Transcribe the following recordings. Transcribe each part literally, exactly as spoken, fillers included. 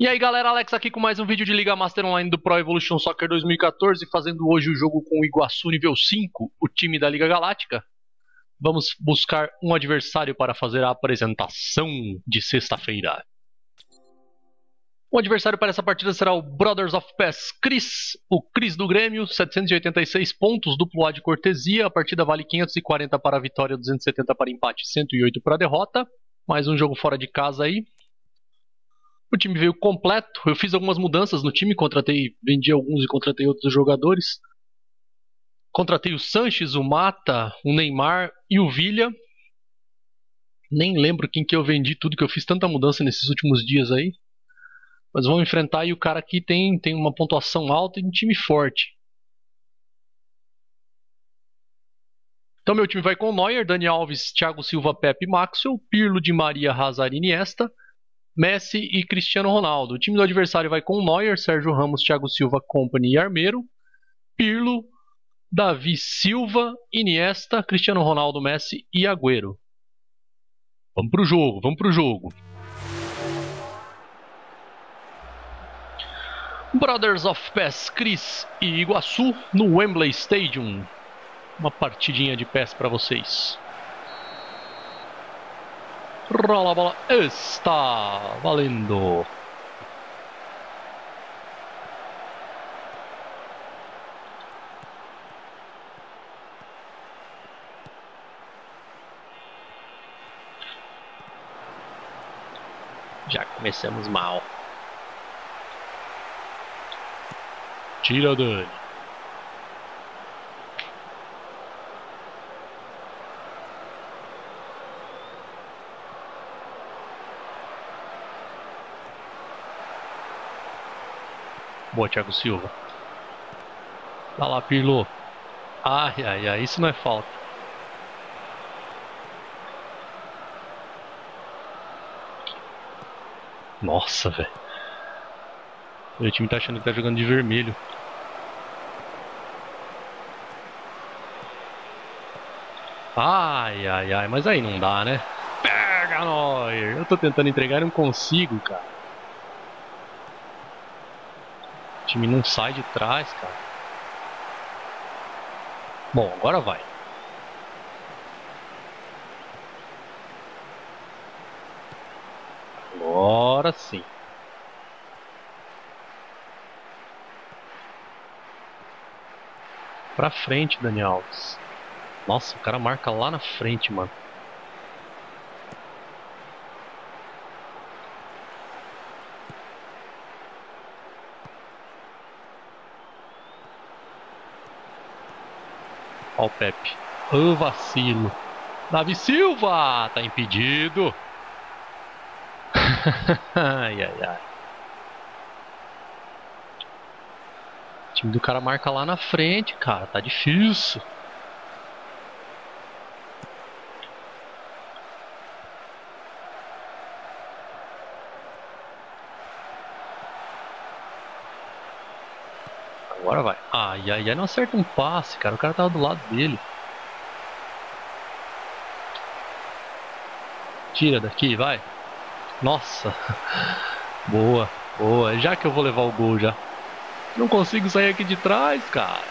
E aí galera, Alex aqui com mais um vídeo de Liga Master Online do Pro Evolution Soccer dois mil e quatorze, fazendo hoje o jogo com o Iguaçu nível cinco, o time da Liga Galáctica. Vamos buscar um adversário para fazer a apresentação de sexta-feira. O adversário para essa partida será o Brothers of Pass Chris, o Chris do Grêmio, setecentos e oitenta e seis pontos, duplo A de cortesia. A partida vale quinhentos e quarenta para a vitória, duzentos e setenta para empate, cento e oito para a derrota. Mais um jogo fora de casa aí. O time veio completo, eu fiz algumas mudanças no time, contratei, vendi alguns e contratei outros jogadores. Contratei o Sanches, o Mata, o Neymar e o Villa. Nem lembro quem que eu vendi, tudo que eu fiz tanta mudança nesses últimos dias aí. Mas vamos enfrentar e o cara aqui tem, tem uma pontuação alta e um time forte. Então meu time vai com o Neuer, Dani Alves, Thiago Silva, Pepe, Maxwell, Pirlo, Di Maria, Hazard, Iniesta, Messi e Cristiano Ronaldo. O time do adversário vai com Neuer, Sérgio Ramos, Thiago Silva, Kompany e Armeiro, Pirlo, Davi Silva, Iniesta, Cristiano Ronaldo, Messi e Agüero. Vamos pro jogo, vamos pro jogo. Brothers of Pass Chris e Iguaçu no Wembley Stadium. Uma partidinha de pés para vocês. Rola a bola, está valendo. Já começamos mal. Tira Dani. Boa, Thiago Silva. Dá lá, Pirlo. Ai, ai, ai, isso não é falta. Nossa, velho. Meu time tá achando que tá jogando de vermelho. Ai, ai, ai, mas aí não dá, né? Pega, Neuer! Eu tô tentando entregar e não consigo, cara. O time não sai de trás, cara. Bom, agora vai. Agora sim. Pra frente, Dani Alves. Nossa, o cara marca lá na frente, mano. Ó o Pepe. Ô vacilo. Davi Silva! Tá impedido. Ai, ai, ai. O time do cara marca lá na frente, cara. Tá difícil. Agora vai. Ai, ai, ai. Não acerta um passe, cara. O cara tava do lado dele. Tira daqui, vai. Nossa. Boa, boa. Já que eu vou levar o gol já. Não consigo sair aqui de trás, cara.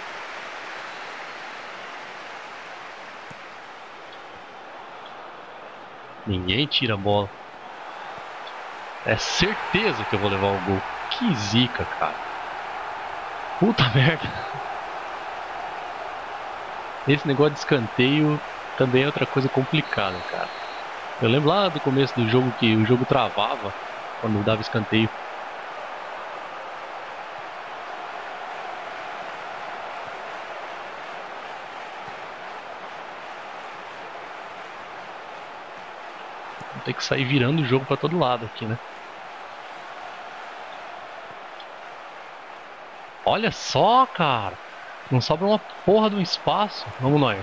Ninguém tira a bola. É certeza que eu vou levar o gol. Que zica, cara. Puta merda. Esse negócio de escanteio também é outra coisa complicada, cara. Eu lembro lá do começo do jogo que o jogo travava quando dava escanteio. Vou ter que sair virando o jogo pra todo lado aqui, né? Olha só, cara. Não sobra uma porra de um espaço. Vamos, Neuer.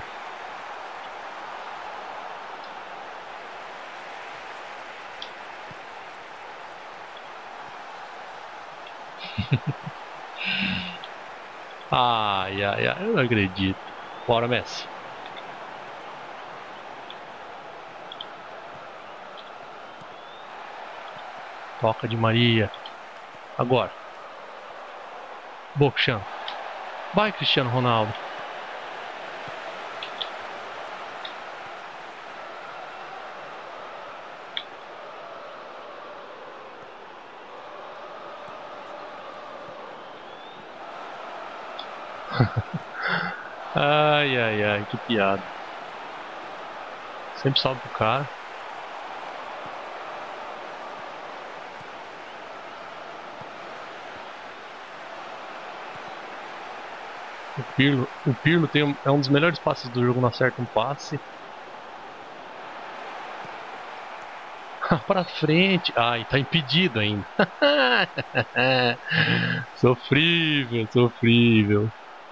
Ai, ai, ai. Eu não acredito. Bora, Messi. Toca de Maria. Agora. Boa, Cristiano. Vai, Cristiano Ronaldo. Ai, ai, ai, que piada. Sempre salve pro cara. O Pirlo, o Pirlo tem um, é um dos melhores passes do jogo, não acerta um passe. Pra frente. Ai, tá impedido ainda. Sofrível, sofrível.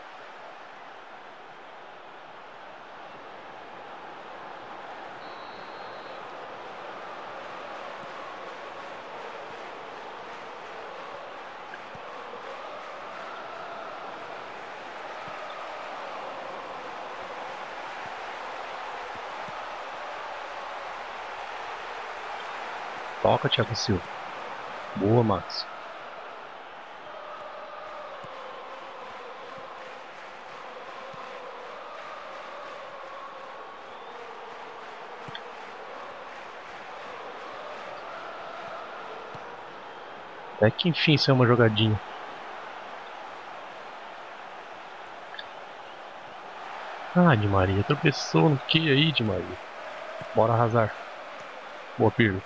Toca, Thiago Silva. Boa, Max. Até que enfim isso é uma jogadinha. Ah, Di Maria, tropeçou no que aí, Di Maria? Bora arrasar. Boa, Pirlo.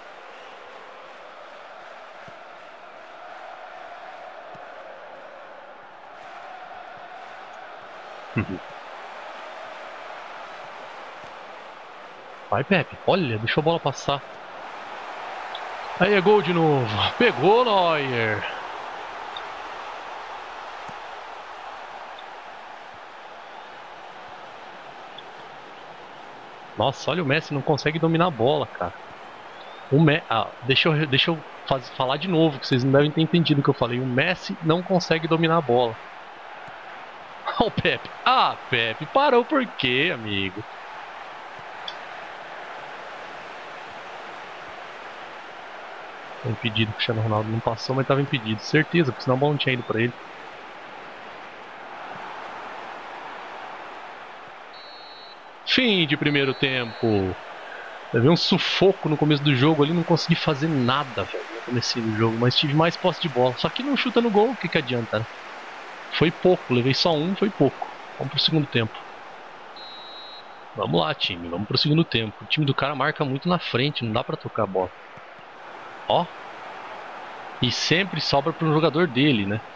Vai, Pepe. Olha, deixou a bola passar. Aí é gol de novo. Pegou, Neuer. Nossa, olha o Messi, não consegue dominar a bola, cara. O Me... ah, deixa eu, deixa eu faz... falar de novo, que vocês não devem ter entendido o que eu falei. O Messi não consegue dominar a bola. Olha o Pepe. Ah, Pepe, parou por quê, amigo? Tá impedido, o Cristiano Ronaldo não passou, mas estava impedido. Certeza, porque senão a bola não tinha ido pra ele. Fim de primeiro tempo. Levei um sufoco no começo do jogo ali, não consegui fazer nada, velho, no começo do jogo, mas tive mais posse de bola. Só que não chuta no gol, o que que adianta, né? Foi pouco, levei só um, foi pouco. Vamos pro segundo tempo. Vamos lá, time, vamos pro segundo tempo. O time do cara marca muito na frente, não dá pra tocar a bola. Ó. E sempre sobra pro jogador dele, né?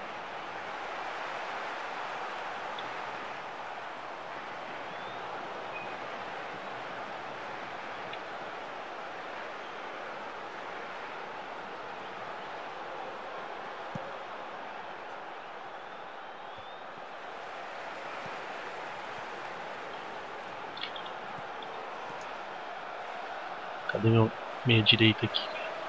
Cadê meu meia direita aqui?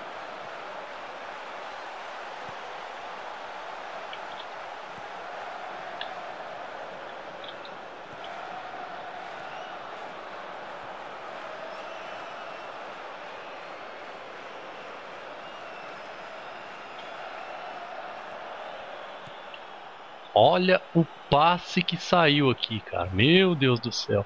Olha o passe que saiu aqui, cara. Meu Deus do céu.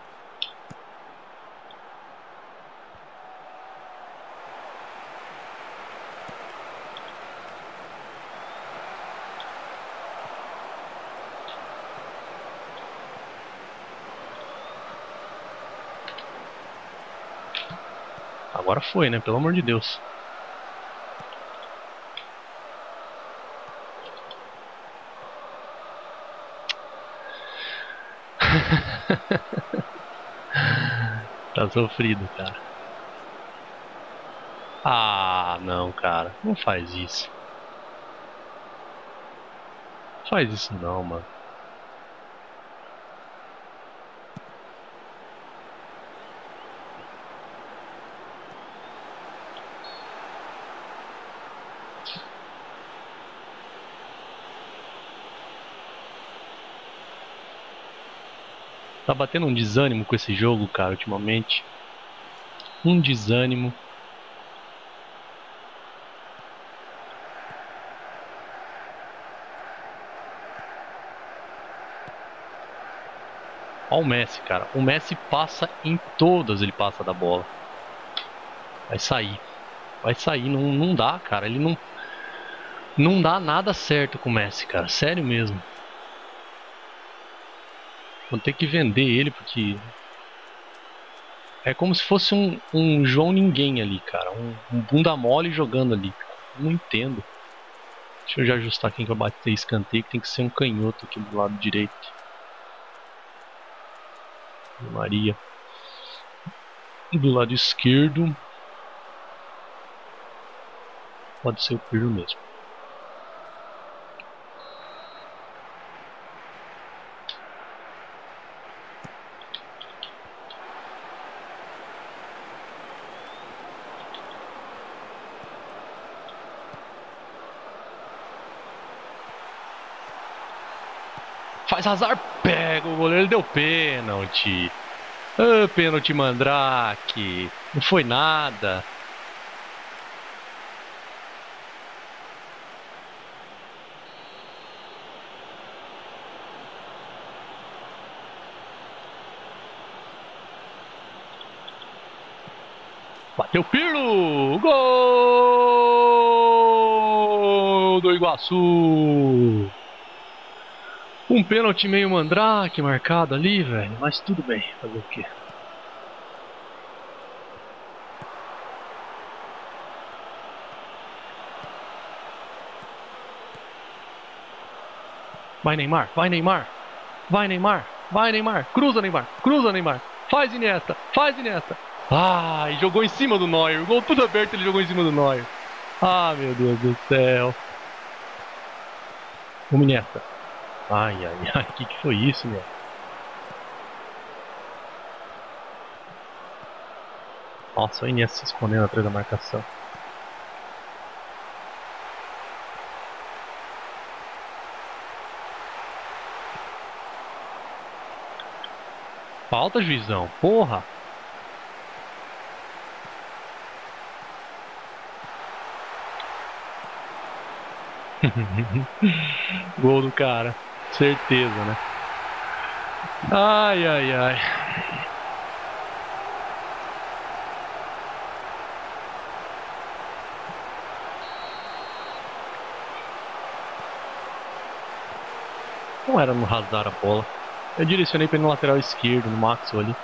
Agora foi, né? Pelo amor de Deus. Tá sofrido, cara. Ah, não, cara. Não faz isso. Faz isso não, mano. Tá batendo um desânimo com esse jogo, cara, ultimamente. Um desânimo. Olha o Messi, cara. O Messi passa em todas, ele passa da bola. Vai sair. Vai sair. Não, não dá, cara. Ele não... Não dá nada certo com o Messi, cara. Sério mesmo. Vou ter que vender ele porque... É como se fosse um, um João Ninguém ali, cara. Um, um bunda mole jogando ali, cara. Não entendo. Deixa eu já ajustar quem vai bater escanteio, que tem que ser um canhoto aqui do lado direito. Maria. Do lado esquerdo. Pode ser o Pirlo mesmo. Faz azar, pega o goleiro, ele deu pênalti. Ah, pênalti Mandrake. Não foi nada. Bateu Pirlo! Gol do Iguaçu! Um pênalti meio Mandrake marcado ali, velho. Mas tudo bem, fazer o quê? Vai Neymar, vai Neymar, vai Neymar, vai Neymar, cruza Neymar, cruza Neymar, faz Iniesta, faz Iniesta. Ai, jogou em cima do Neuer, o gol tudo aberto, ele jogou em cima do Neuer. Ah, meu Deus do céu. O Iniesta. Ai, ai, ai, que que foi isso, meu? Nossa, o Iniesta se escondendo atrás da marcação. Falta, juizão. Porra. Gol do cara. Certeza, né? Ai, ai, ai. Não era no rasgar a bola. Eu direcionei para ele no lateral esquerdo, no Maxwell ali.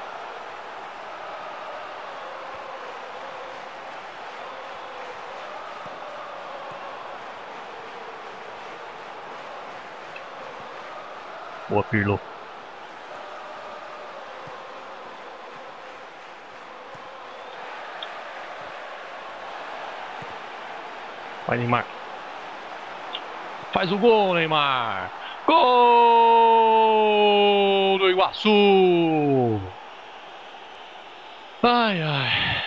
Boa, Pirlo. Vai, Neymar. Faz o gol, Neymar. Gol do Iguaçu. Ai, ai.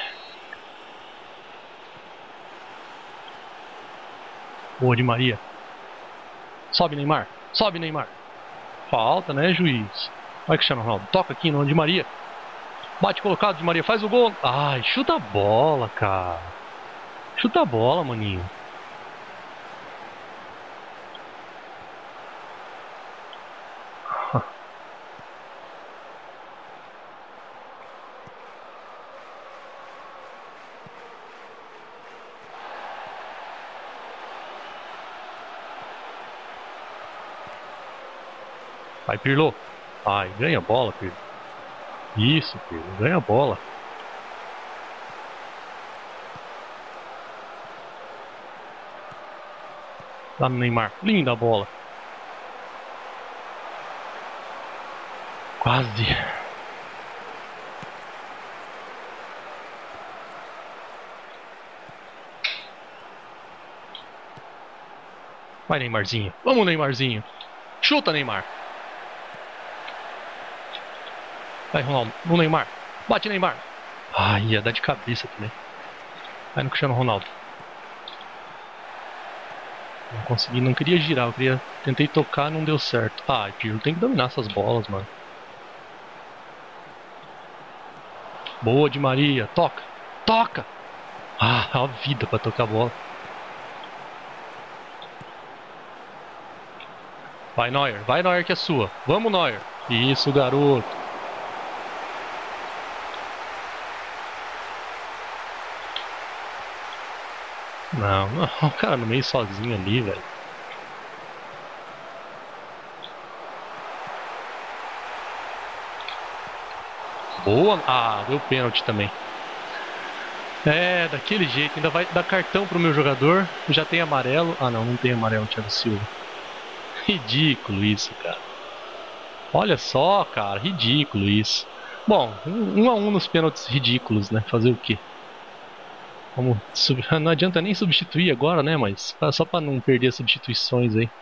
Boa de Maria. Sobe, Neymar. Sobe, Neymar. Falta, né, juiz? Vai, Cristiano Ronaldo. Toca aqui no de Maria. Bate colocado de Maria. Faz o gol. Ai, chuta a bola, cara. Chuta a bola, maninho. Vai, Pirlo. Ai, ganha a bola, Pirlo. Isso, Pirlo. Ganha a bola. Lá no Neymar. Linda a bola. Quase. Vai, Neymarzinho. Vamos, Neymarzinho. Chuta, Neymar. Vai, Ronaldo. No Neymar. Bate, Neymar. Ai, ia dar de cabeça também. Vai no Cristiano Ronaldo. Não consegui, não queria girar. Eu queria... Tentei tocar, não deu certo. Ai, Pirlo, tem que dominar essas bolas, mano. Boa de Maria. Toca. Toca. Ah, a vida pra tocar a bola. Vai, Neuer. Vai, Neuer, que é sua. Vamos, Neuer. Isso, garoto. Não, não, o cara no meio sozinho ali, velho. Boa. Ah, deu pênalti também. É, daquele jeito. Ainda vai dar cartão pro meu jogador. Já tem amarelo. Ah, não, não tem amarelo, Thiago Silva. Ridículo isso, cara. Olha só, cara, ridículo isso. Bom, um, um a um nos pênaltis ridículos, né? Fazer o quê? Vamos sub... Não adianta nem substituir agora, né? Mas só pra não perder as substituições aí.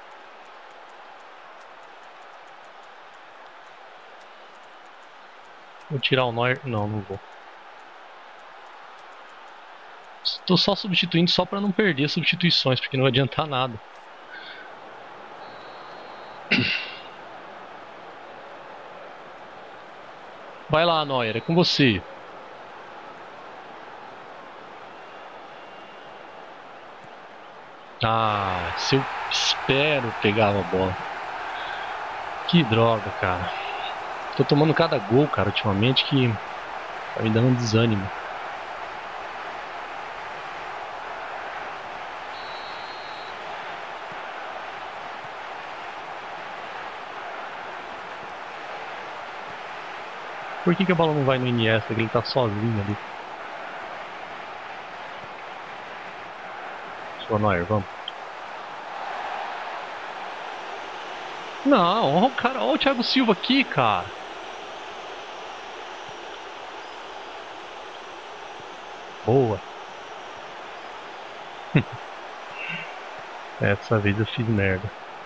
Vou tirar o Neuer. Não, não vou. Estou só substituindo só pra não perder as substituições, porque não vai adiantar nada. Vai lá, Neuer, é com você. Ah, se eu espero pegava a bola. Que droga, cara. Tô tomando cada gol, cara, ultimamente, que tá me dando um desânimo. Por que, que a bola não vai no Iniesta, que ele tá sozinho ali? Sua Neuer, vamos. Não, ó, cara, ó o Thiago Silva aqui, cara. Boa. Essa vez eu fiz merda.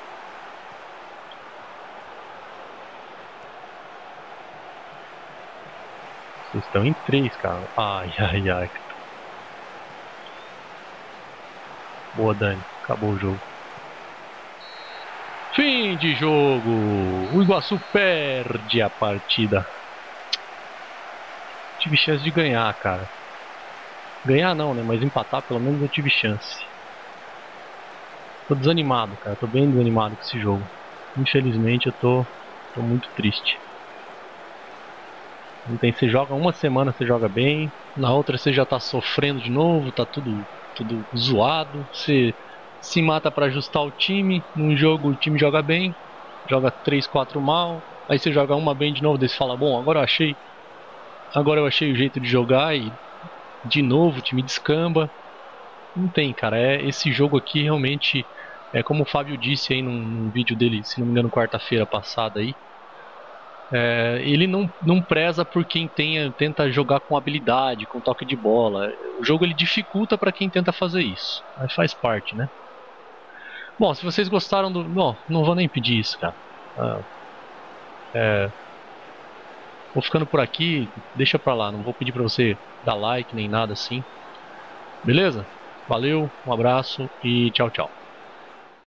Vocês estão em três, cara. Ai, ai, ai. Boa, Dani. Acabou o jogo. Fim de jogo. O Iguaçu perde a partida. Tive chance de ganhar, cara. Ganhar não, né? Mas empatar pelo menos eu tive chance. Tô desanimado, cara. Tô bem desanimado com esse jogo. Infelizmente eu tô, tô muito triste. Não tem, você joga uma semana, você joga bem. Na outra você já tá sofrendo de novo, tá tudo, tudo zoado. Você se mata pra ajustar o time. Num jogo o time joga bem, joga três, quatro mal. Aí você joga uma bem de novo, daí você fala, bom, agora eu achei. Agora eu achei o jeito de jogar e de novo o time descamba. Não tem, cara. É, esse jogo aqui realmente é como o Fábio disse aí num, num vídeo dele, se não me engano, quarta-feira passada aí. É, ele não, não preza por quem tenha, tenta jogar com habilidade, com toque de bola. O jogo ele dificulta para quem tenta fazer isso. Mas faz parte, né? Bom, se vocês gostaram do. Não, não vou nem pedir isso, cara. Ah, é, vou ficando por aqui, deixa pra lá. Não vou pedir pra você dar like nem nada assim. Beleza? Valeu, um abraço e tchau, tchau.